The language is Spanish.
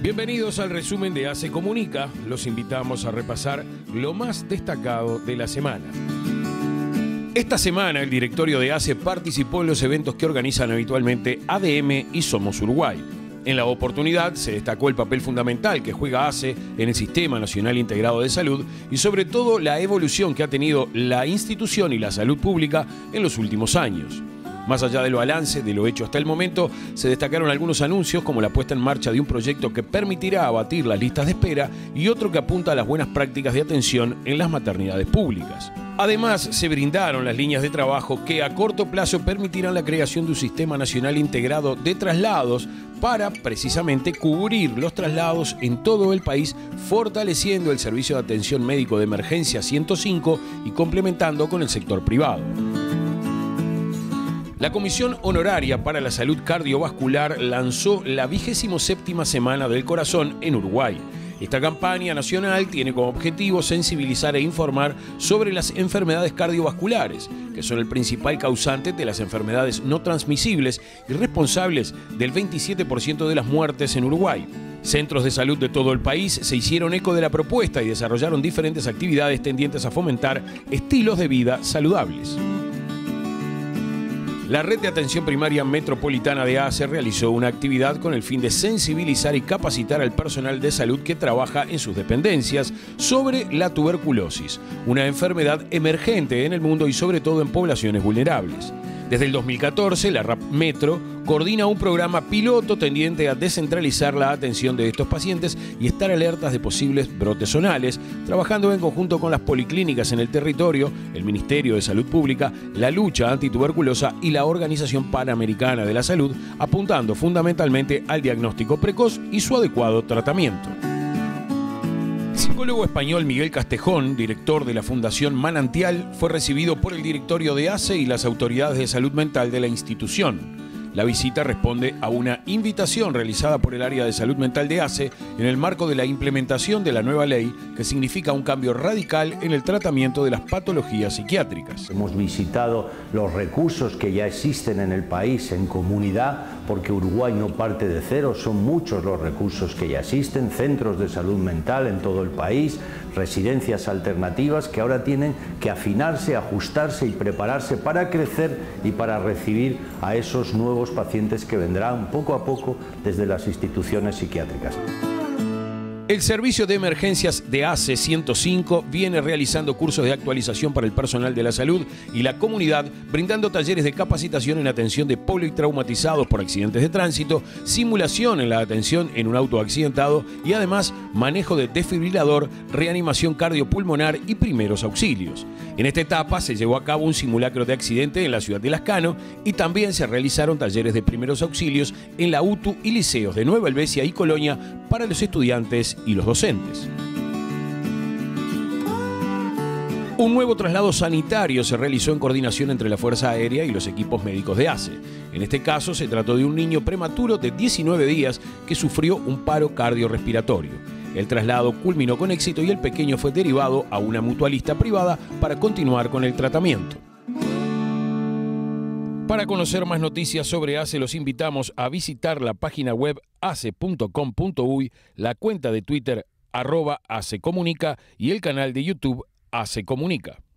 Bienvenidos al resumen de ACE Comunica. Los invitamos a repasar lo más destacado de la semana. Esta semana el directorio de ACE participó en los eventos que organizan habitualmente ADM y Somos Uruguay. En la oportunidad se destacó el papel fundamental que juega ACE en el Sistema Nacional Integrado de Salud y sobre todo la evolución que ha tenido la institución y la salud pública en los últimos años. Más allá del balance de lo hecho hasta el momento, se destacaron algunos anuncios como la puesta en marcha de un proyecto que permitirá abatir las listas de espera y otro que apunta a las buenas prácticas de atención en las maternidades públicas. Además, se brindaron las líneas de trabajo que a corto plazo permitirán la creación de un sistema nacional integrado de traslados para precisamente cubrir los traslados en todo el país, fortaleciendo el servicio de atención médico de emergencia 105 y complementando con el sector privado. La Comisión Honoraria para la Salud Cardiovascular lanzó la 27ª Semana del Corazón en Uruguay. Esta campaña nacional tiene como objetivo sensibilizar e informar sobre las enfermedades cardiovasculares, que son el principal causante de las enfermedades no transmisibles y responsables del 27% de las muertes en Uruguay. Centros de salud de todo el país se hicieron eco de la propuesta y desarrollaron diferentes actividades tendientes a fomentar estilos de vida saludables. La Red de Atención Primaria Metropolitana de ACE realizó una actividad con el fin de sensibilizar y capacitar al personal de salud que trabaja en sus dependencias sobre la tuberculosis, una enfermedad emergente en el mundo y sobre todo en poblaciones vulnerables. Desde el 2014, la RAP Metro coordina un programa piloto tendiente a descentralizar la atención de estos pacientes y estar alertas de posibles brotes zonales, trabajando en conjunto con las policlínicas en el territorio, el Ministerio de Salud Pública, la lucha antituberculosa y la Organización Panamericana de la Salud, apuntando fundamentalmente al diagnóstico precoz y su adecuado tratamiento. El psicólogo español Miguel Castejón, director de la Fundación Manantial, fue recibido por el directorio de ACE y las autoridades de salud mental de la institución. La visita responde a una invitación realizada por el área de salud mental de ACE en el marco de la implementación de la nueva ley que significa un cambio radical en el tratamiento de las patologías psiquiátricas. Hemos visitado los recursos que ya existen en el país en comunidad, porque Uruguay no parte de cero, son muchos los recursos que ya existen, centros de salud mental en todo el país, residencias alternativas que ahora tienen que afinarse, ajustarse y prepararse para crecer y para recibir a esos nuevos pacientes que vendrán poco a poco desde las instituciones psiquiátricas. El Servicio de Emergencias de ACE 105 viene realizando cursos de actualización para el personal de la salud y la comunidad, brindando talleres de capacitación en atención de politraumatizados por accidentes de tránsito, simulación en la atención en un auto accidentado y además manejo de desfibrilador, reanimación cardiopulmonar y primeros auxilios. En esta etapa se llevó a cabo un simulacro de accidente en la ciudad de Lascano y también se realizaron talleres de primeros auxilios en la UTU y liceos de Nueva Helvecia y Colonia para los estudiantes y los docentes. Un nuevo traslado sanitario se realizó en coordinación entre la Fuerza Aérea y los equipos médicos de ACE. En este caso se trató de un niño prematuro de 19 días que sufrió un paro cardiorrespiratorio. El traslado culminó con éxito y el pequeño fue derivado a una mutualista privada para continuar con el tratamiento. Para conocer más noticias sobre ACE, los invitamos a visitar la página web ace.com.uy, la cuenta de Twitter @ACEComunica y el canal de YouTube ACE Comunica.